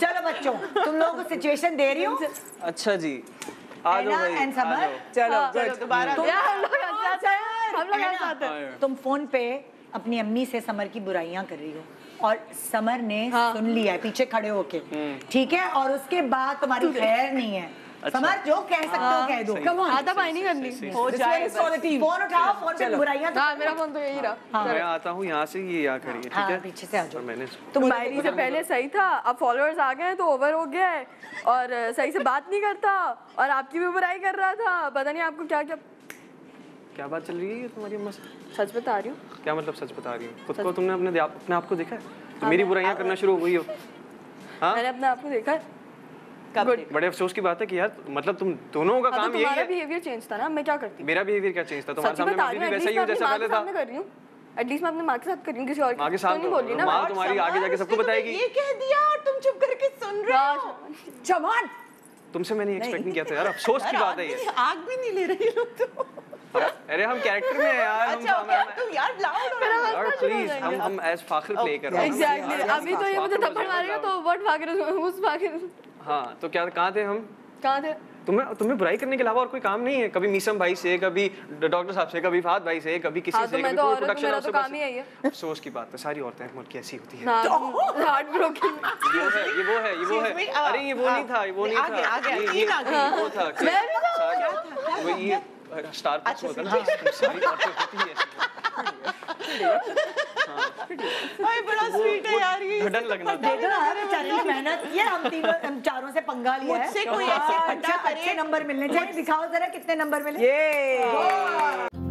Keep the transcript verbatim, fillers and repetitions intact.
चलो बच्चों, तुम लोगों को सिचुएशन दे रही हूँ। अच्छा जी, आ जाओ भाई, एंड समर, चलो चलो दोबारा हम लोग हंसाते हैं, हम लोग हंसाते हैं। तुम फोन पे अपनी अम्मी से समर की बुराइयां कर रही हो और समर ने हाँ। सुन लिया है पीछे खड़े होके, ठीक है, और उसके बाद तुम्हारी खैर नहीं है। अच्छा। समर जो कह सकते हो कह दो। कम ऑन, आधा पाई नहीं करनी हो जाए। फोन उठाओ, फोन पे बुराइयां। हाँ, मेरा फोन तो यही रहा। मैं आता हूँ यहाँ से, ये यहाँ खड़ी है, ठीक है, पीछे से आ जाओ। मैंने तुम मायरी से पहले सही था, अब फॉलोअर्स आ गए तो ओवर हो गया है और सही से बात नहीं करता और आपकी भी बुराई कर रहा था। पता नहीं आपको क्या क्या क्या बात चल रही है तुम्हारी अम्मा से? सच बता रही हूँ। क्या मतलब सच बता रही हूँ? खुद को तुमने अपने अपने आप को देखा है? तो मेरी बुराइयां करना शुरू हो गई हो? हाँ, मैंने अपने आप को देखा है। बड़े अफसोस की बात है कि यार मतलब तुम दोनों का काम यही है। तुम्हारा बिहेवियर चेंज था ना, मैं क्या करती? मेरा बिहेवियर क्या चेंज था? तुम्हारे सामने मैं भी वैसा ही हूँ जैसा पहले था। कर रही हूँ एटलीस्ट मैं अपने माँ के साथ कर रही हूँ, किसी और माँ के साथ नहीं बोल रही ना। माँ तुम्हारी आगे जाके सबको बताएगी। ये कह दिया और तुम चुप करके सुन रहे हो। जमान, तुमसे मैंने एक्सपेक्ट नहीं किया था यार, अफसोस की बात है ये। आग भी नहीं ले रही हो तुम। अरे हम कैरेक्टर में हैं यार। अच्छा तुम यार लाउड हो यार प्लीज, हम हम एज फाखिर प्ले कर रहे हैं। एग्जैक्टली, अभी तो ये मुझे थप्पड़ मारेगा तो व्हाट फाखिर, उस फाखिर। हाँ तो क्या कहाँ थे हम? कहाँ थे? तुम्हें तुम्हें बुराई करने के अलावा और कोई काम नहीं है? कभी मीसम भाई से, कभी डॉक्टर साहब से, कभी फाद भाई से, कभी किसी से, कभी पूरे प्रोडक्शन हाउस से। काम ही है ये। अफसोस की बात है, सारी औरतें मुल्क की ऐसी होती हैं। Heart broken. ये वो है, ये वो है, ये वो है। अरे ये वो नहीं था, ये वो नहीं था। ये वो था। मैं भी था। वो ये स्टार प्लस होता है ना, सारी औरतें होती हैं। भाई बड़ा स्वीट है यार ये। ढडन लगना था। देखो यार बेचारे ने मेहनत की है, हम तीनों हम चारों से पंगा लिया है। मुझसे कोई ऐसे अच्छा अच्छे नंबर मिलने चाहिए, दिखाओ जरा कितने नंबर मिले। ये